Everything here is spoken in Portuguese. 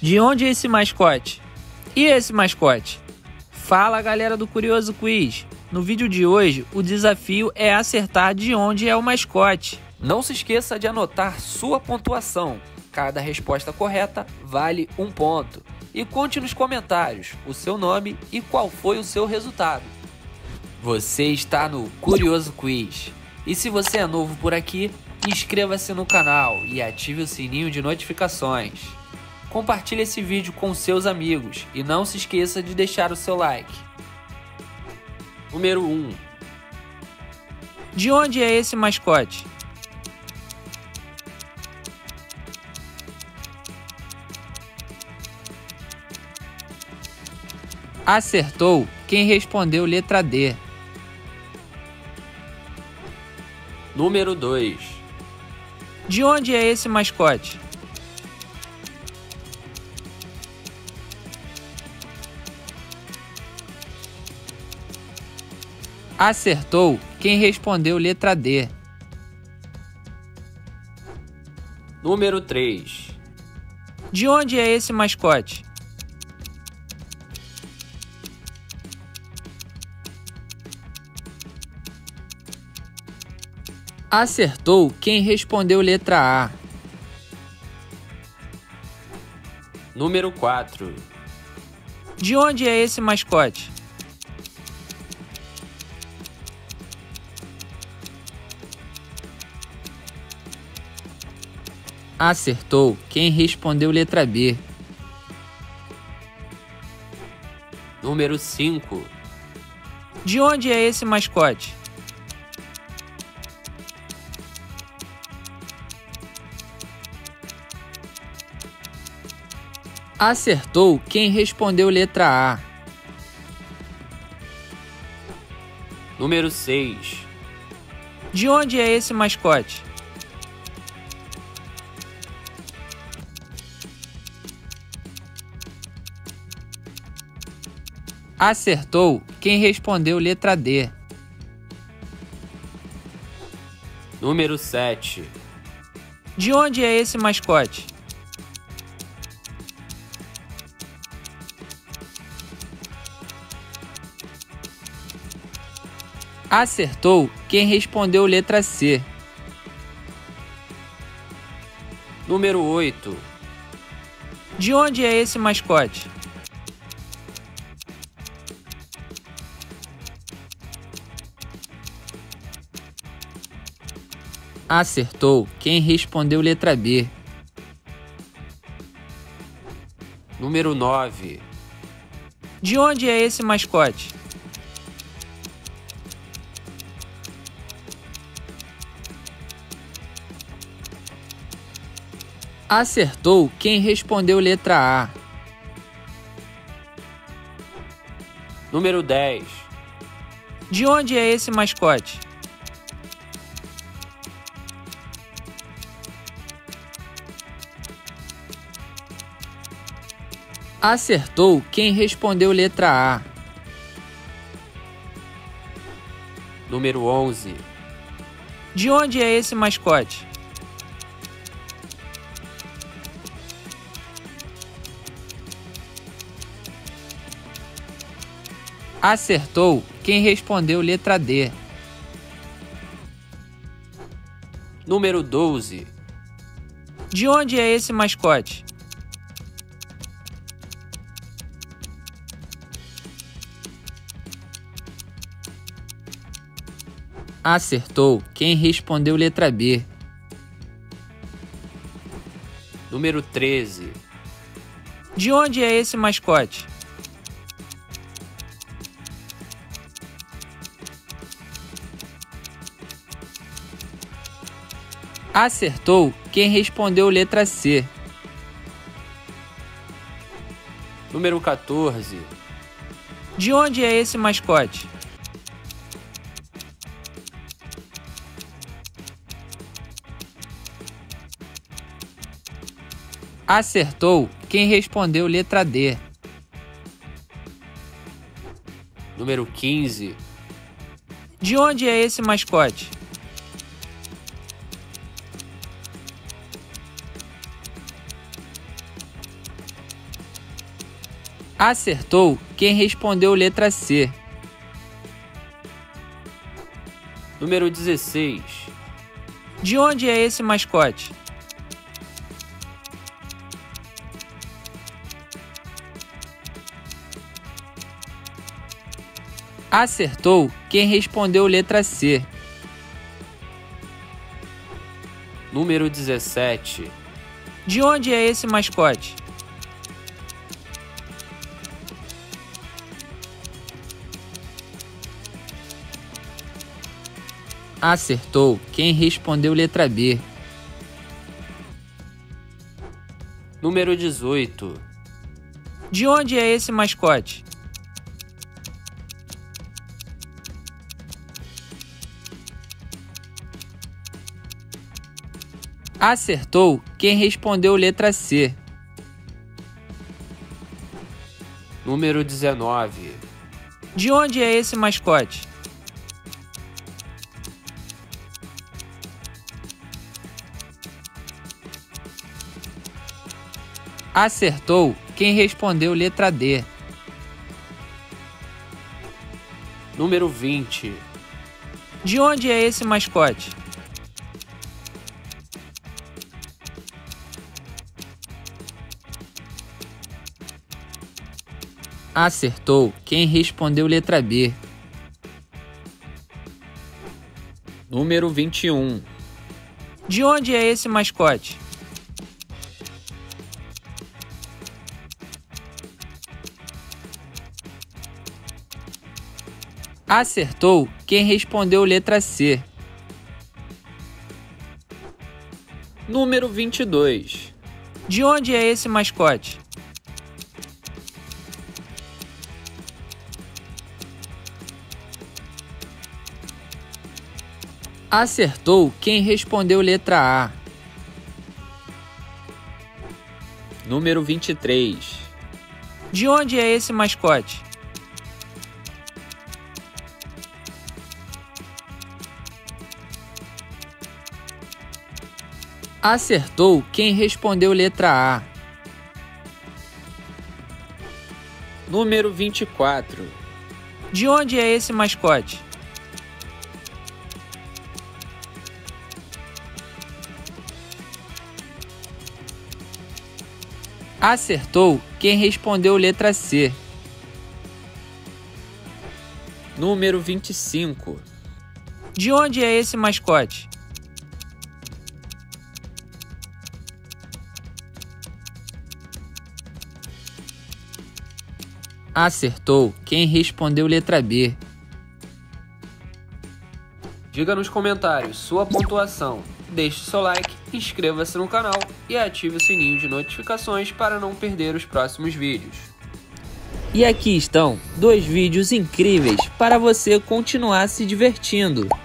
De onde é esse mascote? E esse mascote? Fala, galera do Curioso Quiz! No vídeo de hoje, o desafio é acertar de onde é o mascote. Não se esqueça de anotar sua pontuação. Cada resposta correta vale 1 ponto. E conte nos comentários o seu nome e qual foi o seu resultado. Você está no Curioso Quiz. E se você é novo por aqui, inscreva-se no canal e ative o sininho de notificações. Compartilhe esse vídeo com seus amigos e não se esqueça de deixar o seu like. Número 1. De onde é esse mascote? Acertou quem respondeu letra D. Número 2. De onde é esse mascote? Acertou quem respondeu letra D. Número 3. De onde é esse mascote? Acertou quem respondeu letra A. Número 4. De onde é esse mascote? Acertou quem respondeu letra B. Número 5. De onde é esse mascote? Acertou quem respondeu letra A. Número 6. De onde é esse mascote? Acertou quem respondeu letra D. Número 7. De onde é esse mascote? Acertou quem respondeu letra C. Número 8. De onde é esse mascote? Acertou quem respondeu letra B. Número 9. De onde é esse mascote? Acertou quem respondeu letra A. Número 10. De onde é esse mascote? Acertou quem respondeu letra A. Número 11. De onde é esse mascote? Acertou quem respondeu letra D. Número 12. De onde é esse mascote? Acertou quem respondeu letra B. Número 13. De onde é esse mascote? Acertou quem respondeu letra C. Número 14. De onde é esse mascote? Acertou quem respondeu letra D. Número 15. De onde é esse mascote? Acertou quem respondeu letra C. Número 16. De onde é esse mascote? Acertou quem respondeu letra C. Número 17. De onde é esse mascote? Acertou quem respondeu letra B. Número 18. De onde é esse mascote? Acertou quem respondeu letra C. Número 19. De onde é esse mascote? Acertou quem respondeu letra D. Número 20. De onde é esse mascote? Acertou quem respondeu letra B. Número 21. De onde é esse mascote? Acertou quem respondeu letra C. Número 22. De onde é esse mascote? Acertou quem respondeu letra A. Número 23. De onde é esse mascote? Acertou quem respondeu letra A. Número 24. De onde é esse mascote? Acertou quem respondeu letra C. Número 25. De onde é esse mascote? Acertou quem respondeu letra B. Diga nos comentários sua pontuação, deixe seu like, inscreva-se no canal e ative o sininho de notificações para não perder os próximos vídeos. E aqui estão 2 vídeos incríveis para você continuar se divertindo.